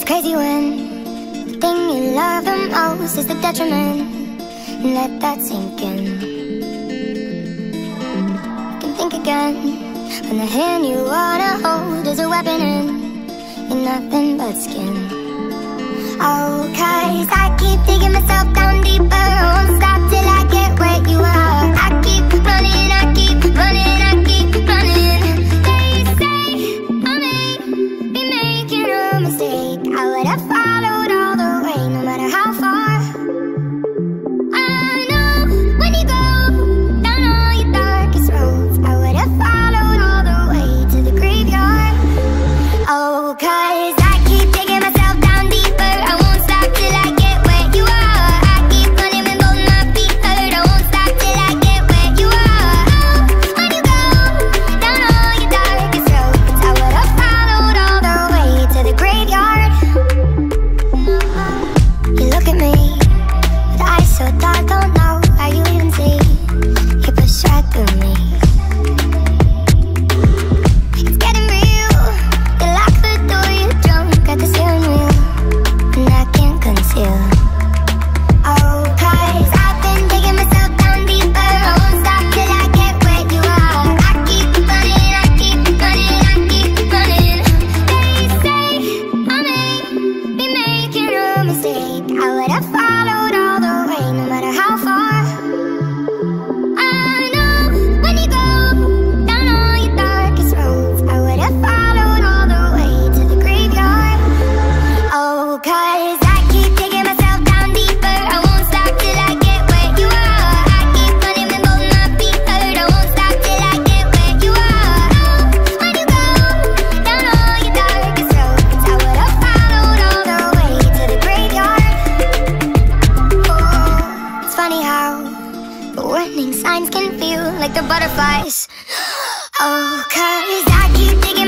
crazy when the thing you love the most is the detriment. Let that sink in. You can think again when the hand you wanna hold is a weapon and you're nothing but skin. Oh, 'cause I keep digging myself down deeper. I won't stop till I get where you are. I keep running, I keep running, I keep running. They say I may be making a mistake. I would have followed all the way, no matter how far. I know when you go down all your darkest roads, I would have followed all the way to the graveyard. Oh, 'cause I keep digging myself down deeper. I won't stop till I get where you are. I keep running when both my feet hurt. I won't stop till I get where you are. Oh, when you go down all your darkest roads, I would have followed all the way to the graveyard. You look at me with eyes so dark, don't know how you even see. You push right through me. It's getting real. You lock the door, you're drunk at the steering wheel, and I can't conceal. Oh, 'cause I've been digging myself down deeper. I won't stop till I get where you are. I keep running, I keep running, I keep running. They say I may be making a mistake. I would have followed all the way, no matter how far. I know when you go down all your darkest roads, I would have followed all the way to the graveyard. Oh, 'cause I keep digging myself down deeper. I won't stop till I get where you are. I keep running when both my feet hurt. I won't stop till I get where you are. Oh, when you go down all your darkest roads, I would have followed all the way to the graveyard. Oh, it's funny how the warning signs can feel like the butterflies. Oh, 'cause I keep digging